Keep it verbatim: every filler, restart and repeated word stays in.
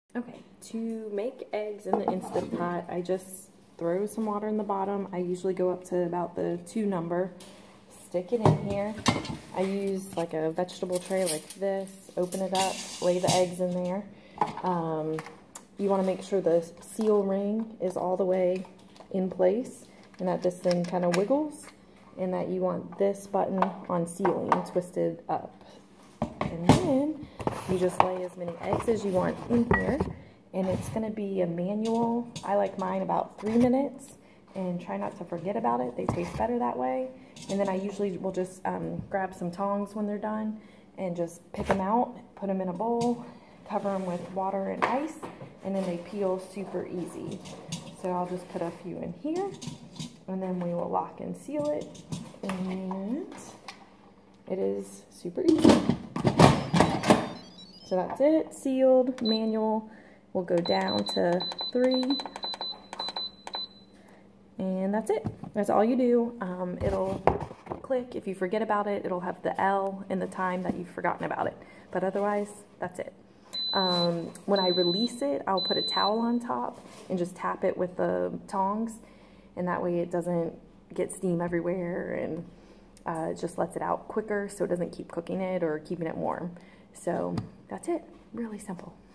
Okay, to make eggs in the Instant Pot, I just throw some water in the bottom. I usually go up to about the two number, stick it in here. I use like a vegetable tray like this, open it up, lay the eggs in there. Um, you want to make sure the seal ring is all the way in place and that this thing kind of wiggles, and that you want this button on sealing twisted up. And then you just lay as many eggs as you want in here, and it's going to be a manual. I like mine about three minutes, and try not to forget about it. They taste better that way. And then I usually will just um, grab some tongs when they're done and just pick them out, put them in a bowl, cover them with water and ice, and then they peel super easy. So I'll just put a few in here, and then we will lock and seal it, and it is super easy. So that's it, sealed, manual. We'll go down to three, and that's it. That's all you do. Um, it'll click. If you forget about it, it'll have the L in the time that you've forgotten about it. But otherwise, that's it. Um, when I release it, I'll put a towel on top and just tap it with the tongs, and that way it doesn't get steam everywhere, and uh, it just lets it out quicker so it doesn't keep cooking it or keeping it warm. So that's it. Really simple.